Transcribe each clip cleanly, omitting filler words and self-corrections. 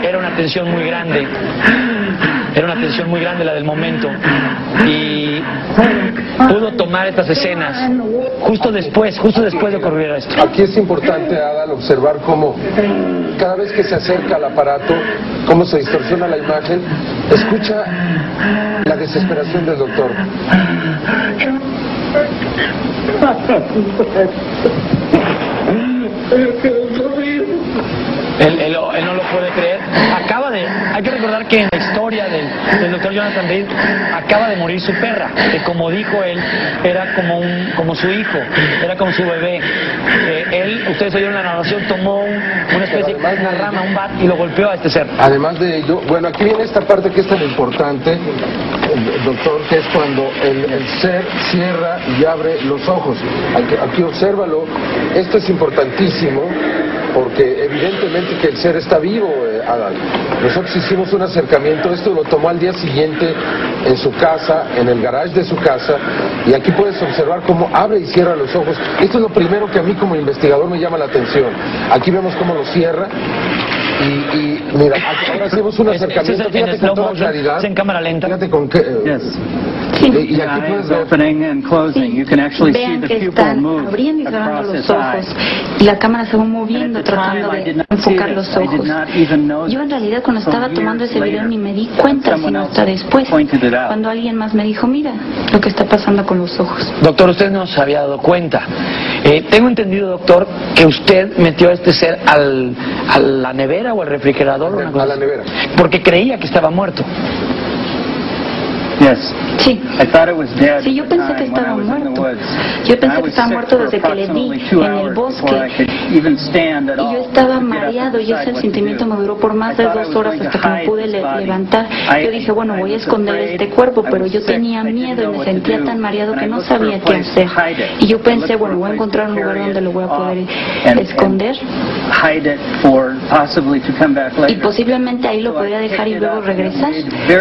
era una tensión muy grande. Era una tensión muy grande la del momento. Y pudo tomar estas escenas justo después de ocurrir esto. Aquí es importante, Adal, observar cómo cada vez que se acerca al aparato, cómo se distorsiona la imagen. Escucha la desesperación del doctor. Él no lo puede creer. Hay que recordar que en la historia del doctor Jonathan Reed acaba de morir su perra, que como dijo él, era como su hijo, era como su bebé. Ustedes oyeron la narración, tomó una especie de una rama, un bat, y lo golpeó a este ser. Además de ello, bueno, aquí viene esta parte que es tan importante, doctor, que es cuando el ser cierra y abre los ojos. Aquí obsérvalo. Esto es importantísimo, porque evidentemente que el ser está vivo, Adal. Nosotros hicimos un acercamiento, esto lo tomó al día siguiente en su casa, en el garage de su casa, y aquí puedes observar cómo abre y cierra los ojos. Esto es lo primero que a mí como investigador me llama la atención. Aquí vemos cómo lo cierra, y mira, ahora hacemos un acercamiento, fíjate con toda claridad. Es en cámara lenta. Fíjate con qué... Y aquí puedes ver. Vean que están abriendo y cerrando los ojos, y la cámara se va moviendo tratando de enfocar los ojos. Yo en realidad cuando estaba tomando ese video ni me di cuenta, sino hasta después, cuando alguien más me dijo, mira lo que está pasando con los ojos. Doctor, usted no se había dado cuenta. Tengo entendido, doctor, que usted metió a este ser a la nevera o al refrigerador. A la nevera. Porque creía que estaba muerto. Sí. Sí, yo pensé que estaba muerto. Yo pensé que estaba muerto desde que le di en el bosque. Y yo estaba mareado, y ese sentimiento me duró por más de 2 horas hasta que me pude levantar. Yo dije, bueno, voy a esconder este cuerpo, pero yo tenía miedo y me sentía tan mareado que no sabía qué hacer. Y yo pensé, bueno, voy a encontrar un lugar donde lo voy a poder esconder. Y posiblemente ahí lo podría dejar y luego regresar.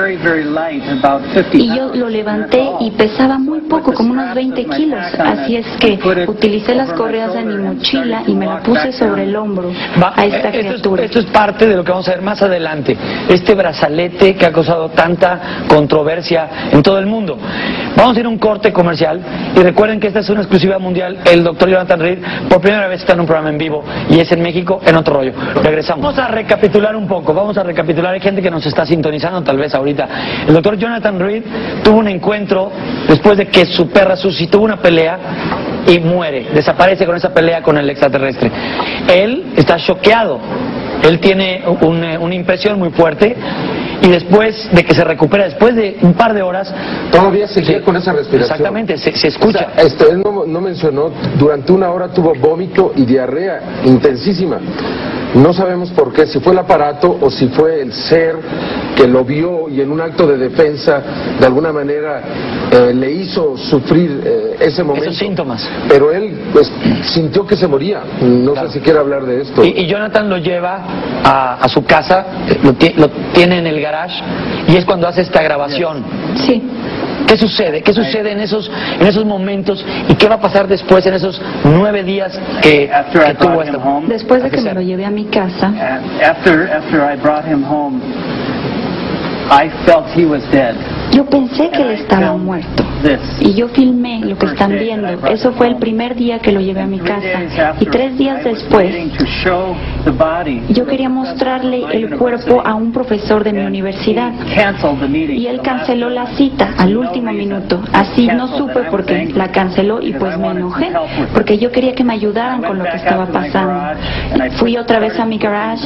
Y yo lo levanté y pesaba muy poco, como unos 20 kilos. Así es que utilicé las correas de mi mochila y me la puse sobre el hombro a esta criatura. Esto es parte de lo que vamos a ver más adelante. Este brazalete que ha causado tanta controversia en todo el mundo. Vamos a ir a un corte comercial y recuerden que esta es una exclusiva mundial. El doctor Jonathan Reed por primera vez está en un programa en vivo y es en México, en otro rollo. Regresamos. Vamos a recapitular un poco. Hay gente que nos está sintonizando tal vez ahorita. El doctor Jonathan Reed tuvo un encuentro después de que su perra Susie tuvo una pelea y muere, desaparece con esa pelea con el extraterrestre. Él está choqueado, él tiene una impresión muy fuerte, y después de que se recupera, después de un par de horas... Todavía seguía con esa respiración. Exactamente, se escucha. O sea, él no mencionó, durante 1 hora tuvo vómito y diarrea intensísima. No sabemos por qué, si fue el aparato o si fue el ser que lo vio y en un acto de defensa de alguna manera le hizo sufrir ese momento. Esos síntomas. Pero él pues sintió que se moría. No sé si quiere hablar de esto. Y Jonathan lo lleva a su casa, lo tiene en el garage, y es cuando hace esta grabación. Sí. ¿Qué sucede? ¿Qué sucede en esos momentos? ¿Y qué va a pasar después en esos 9 días que tuvo esto? Después de que me lo llevé a mi casa, yo pensé que él estaba muerto. Y yo filmé lo que están viendo. Eso fue el primer día que lo llevé a mi casa. Y 3 días después, yo quería mostrarle el cuerpo a un profesor de mi universidad. Y él canceló la cita al último minuto. Así no supe por qué la canceló, y pues me enojé, porque yo quería que me ayudaran con lo que estaba pasando. Fui otra vez a mi garage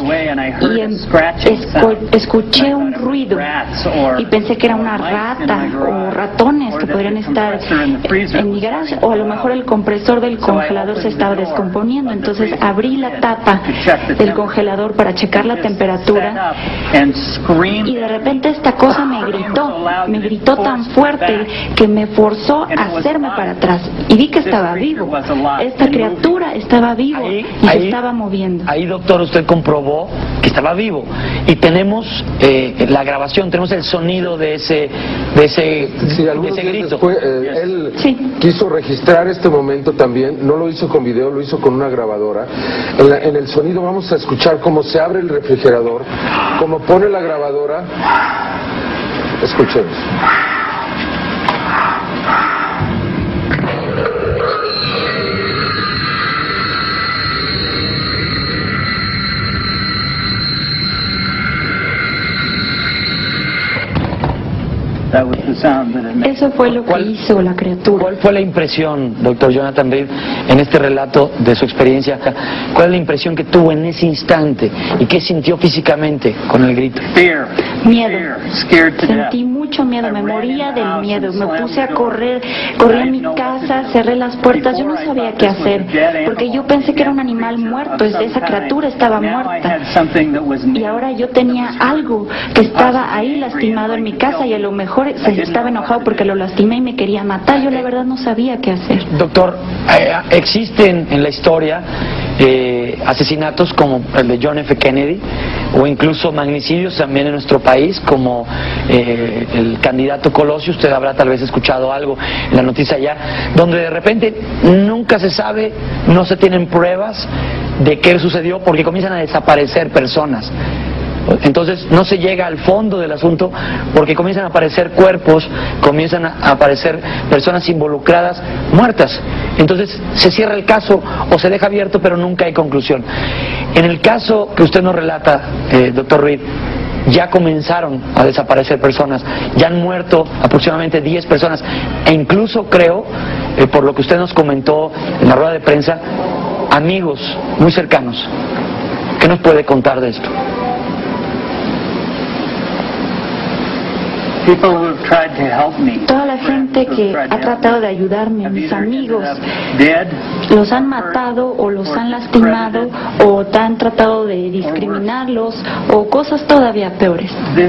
y escuché un ruido. Y pensé que era una rata o ratones que podrían estar en mi garage, o a lo mejor el compresor del congelador se estaba descomponiendo. Entonces abrí la tapa del congelador para checar la temperatura, y de repente esta cosa me gritó tan fuerte que me forzó a hacerme para atrás, y vi que estaba vivo. Esta criatura estaba vivo y se estaba moviendo. Ahí, doctor, usted comprobó que estaba vivo. Y tenemos la grabación, tenemos el sonido de ese grito. Después, él quiso registrar este momento también, no lo hizo con video, lo hizo con una grabadora. En el sonido vamos a escuchar cómo se abre el refrigerador, cómo pone la grabadora. Escuchemos. Eso fue lo que hizo la criatura. ¿Cuál fue la impresión, doctor Jonathan Reed, en este relato de su experiencia? ¿Cuál es la impresión que tuvo en ese instante y qué sintió físicamente con el grito? Miedo. Sentí mucho miedo, me moría del miedo. Me puse a correr, corrí a mi casa, cerré las puertas. Yo no sabía qué hacer, porque yo pensé que era un animal muerto, esa criatura estaba muerta. Y ahora yo tenía algo que estaba ahí lastimado en mi casa y a lo mejor se estaba enojado porque lo lastimé y me quería matar. Yo la verdad no sabía qué hacer. Doctor, existen en la historia asesinatos como el de John F. Kennedy o incluso magnicidios también en nuestro país como el candidato Colosio. Usted habrá tal vez escuchado algo en la noticia allá, donde de repente nunca se sabe, no se tienen pruebas de qué sucedió porque comienzan a desaparecer personas. Entonces no se llega al fondo del asunto porque comienzan a aparecer cuerpos, comienzan a aparecer personas involucradas muertas. Entonces se cierra el caso o se deja abierto pero nunca hay conclusión. En el caso que usted nos relata, doctor Reed, ya comenzaron a desaparecer personas, ya han muerto aproximadamente 10 personas e incluso creo, por lo que usted nos comentó en la rueda de prensa, amigos muy cercanos. ¿Qué nos puede contar de esto? Toda la gente que ha tratado de ayudarme, mis amigos, los han matado o los han lastimado o han tratado de discriminarlos o cosas todavía peores.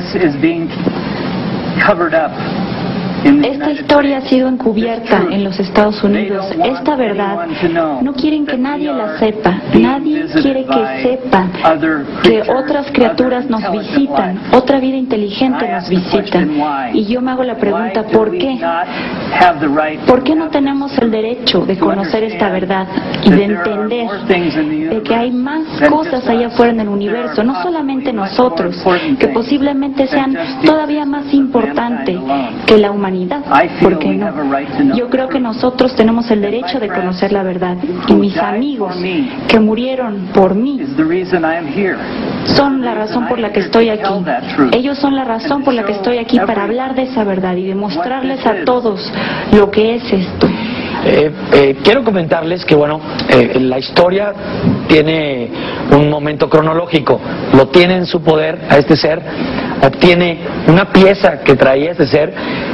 Esta historia ha sido encubierta en los Estados Unidos. Esta verdad no quieren que nadie la sepa. Nadie quiere que sepan que otras criaturas nos visitan, otra vida inteligente nos visita. Y yo me hago la pregunta, ¿por qué? ¿Por qué no tenemos el derecho de conocer esta verdad y de entender de que hay más cosas allá afuera en el universo, no solamente nosotros, que posiblemente sean todavía más importantes que la humanidad? ¿Por qué no? Yo creo que nosotros tenemos el derecho de conocer la verdad. Y mis amigos que murieron por mí son la razón por la que estoy aquí. Ellos son la razón por la que estoy aquí para hablar de esa verdad y demostrarles a todos lo que es esto. Quiero comentarles que, bueno, la historia tiene un momento cronológico, lo tiene en su poder a este ser, obtiene una pieza que traía este ser